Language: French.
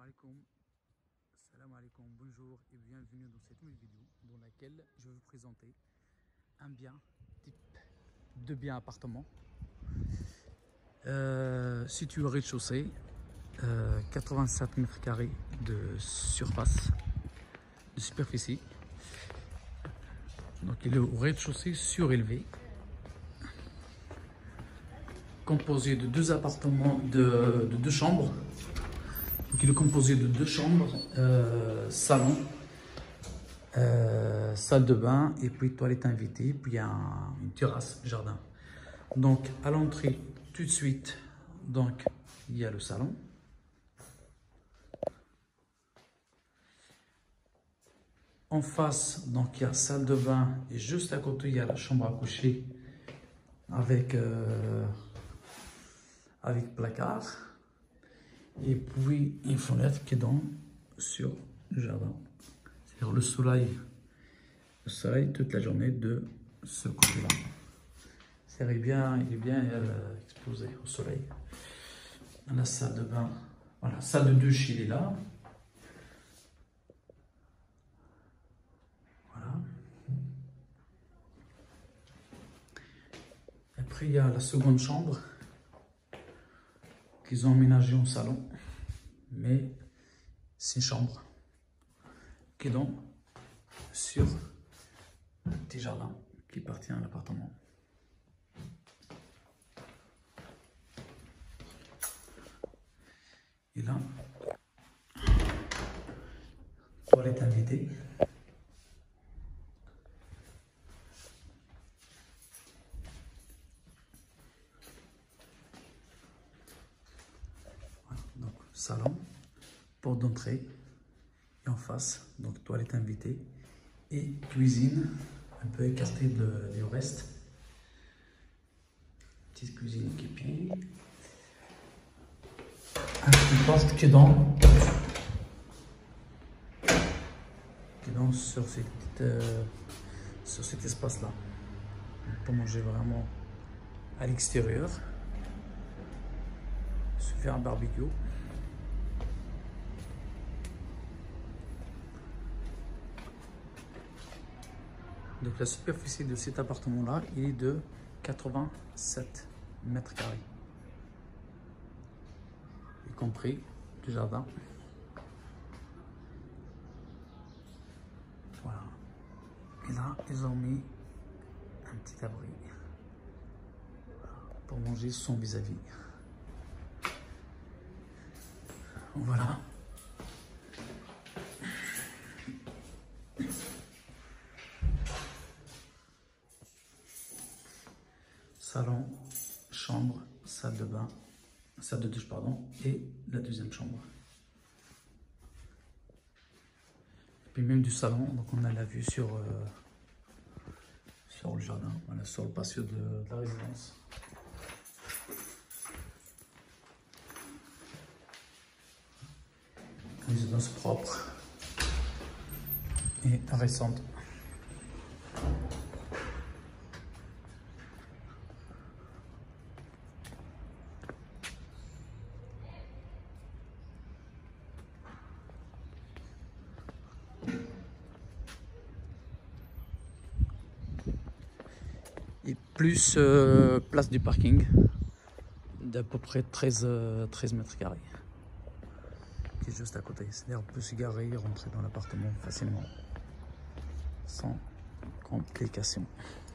Salam alaikum, bonjour et bienvenue dans cette nouvelle vidéo dans laquelle je vais vous présenter un bien type de bien appartement situé au rez-de-chaussée, 87 mètres carrés de surface, de superficie. Donc il est au rez-de-chaussée surélevé, composé de deux appartements de deux chambres. Donc il est composé de deux chambres, salon, salle de bain et puis toilette invitée, puis il y a une terrasse, jardin. Donc à l'entrée tout de suite, donc il y a le salon. En face, donc il y a salle de bain et juste à côté il y a la chambre à coucher avec placard. Et puis une fenêtre qui donne sur le jardin. C'est-à-dire le soleil toute la journée de ce côté-là. Il est bien exposé au soleil. La salle de bain, voilà, salle de douche, il est là. Voilà. Après, il y a la seconde chambre qu'ils ont aménagée en salon, mais c'est une chambre qui donne sur un petit jardin qui appartient à l'appartement. Et là, toilette invitée. Voilà, donc salon, porte d'entrée et en face, donc toilette invitée et cuisine un peu écartée du reste. Petite cuisine équipée. Une porte qui donne sur cet espace-là. On peut manger vraiment à l'extérieur, se faire un barbecue. Donc la superficie de cet appartement-là, il est de 87 mètres carrés, y compris le jardin. Voilà. Et là, ils ont mis un petit abri pour manger son vis-à-vis. Voilà. Salon, chambre, salle de bain, salle de douche, pardon, et la deuxième chambre. Et puis même du salon, donc on a la vue sur le jardin, voilà, sur le patio de la résidence. Résidence propre et récente. Et plus place du parking d'à peu près 13 mètres carrés qui est juste à côté. C'est-à-dire on peut se garer et rentrer dans l'appartement facilement sans complication.